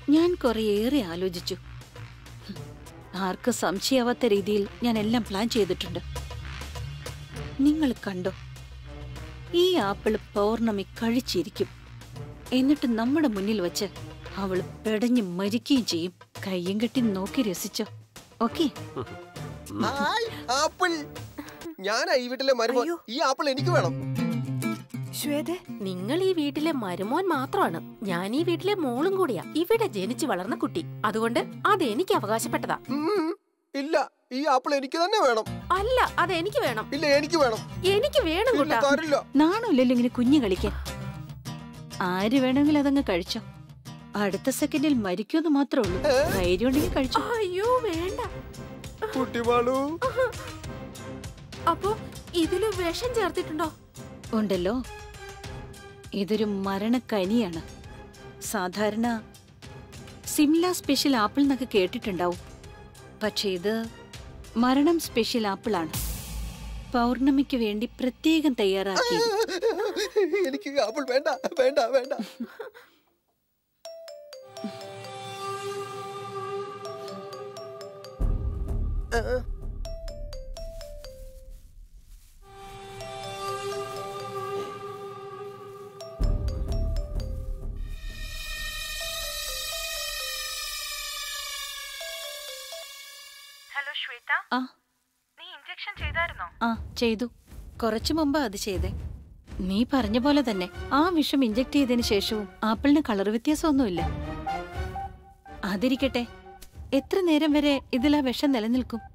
ഞാൻ കുറേയേറെ ആലോചിച്ചു. ആർക്കും സംശയാവാത്ത രീതിയിൽ ഞാൻ എല്ലാം പ്ലാൻ ചെയ്തിട്ടുണ്ട്. നിങ്ങൾ കണ്ടോ, ഈ ആപ്പിള് പൗർണമി കഴിച്ചിരിക്കും. എന്നിട്ട് നമ്മുടെ മുന്നിൽ വെച്ച് അവള് പെടഞ്ഞ് മരിക്കുകയും ചെയ്യും. കയ്യും കെട്ടി നോക്കി രസിച്ചോ. ഓക്കെ? ആപ്പിൾ ഞാനാ ഈ വീട്ടിലെ മരുമോൻ. ഈ ആപ്പിൾ എനിക്ക് വേണം. ശ്വേത, നിങ്ങൾ ഈ വീട്ടിലെ മരുമോൻ മാത്രമാണ്. ഞാൻ ഈ വീട്ടിലെ മോളും കൂടിയാ. ഇവിടെ ജനിച്ചു വളർന്ന കുട്ടി. അതുകൊണ്ട് അതെനിക്ക് അവകാശപ്പെട്ടതാ. ഇല്ല, ഈ ആപ്പിൾ എനിക്ക് തന്നെ വേണം. അല്ല, അതെനിക്ക് വേണം. ഇല്ല, എനിക്ക് വേണം. എനിക്ക് വേണം കൂട്ടാ. നാണമില്ലല്ലോ ഇങ്ങനെ കുഞ്ഞു കളിക്കാൻ. ആര് വേണമെങ്കിലും അതങ്ങ് കഴിച്ചോ. അടുത്ത സെക്കൻഡിൽ മരിക്കുമെന്ന് മാത്രമേ ഉള്ളൂ. ധൈര്യം ഉണ്ടെങ്കിൽ കഴിച്ചോ. അയ്യോ വേണ്ട. കുട്ടിമാളു, അപ്പോ ഇതില് വിഷം ചേർത്തിട്ടുണ്ടോ? ഉണ്ടല്ലോ. ഇതൊരു മരണക്കനിയാണ്. സാധാരണ സിംല സ്പെഷ്യൽ ആപ്പിൾ എന്നൊക്കെ കേട്ടിട്ടുണ്ടാവും. പക്ഷെ ഇത് മരണം സ്പെഷ്യൽ ആപ്പിൾ ആണ്. പൗർണമിക്ക് വേണ്ടി പ്രത്യേകം തയ്യാറാക്കി. എനിക്ക് ആപ്പിൾ വേണ്ട, വേണ്ട, വേണ്ട. ഹലോ ശ്വേത, നീ ഇഞ്ചക്ഷൻ ചെയ്തായിരുന്നോ? ചെയ്തു. കുറച്ചു മുമ്പ് അത് ചെയ്തേ. നീ പറഞ്ഞ പോലെ തന്നെ ആ വിഷം ഇഞ്ചക്ട് ചെയ്തതിന് ശേഷവും ആപ്പിളിന് കളർ വ്യത്യാസമൊന്നുമില്ല. അതിരിക്കട്ടെ, എത്ര നേരം വരെ ഇതിൽ ആ വിഷം നിലനിൽക്കും?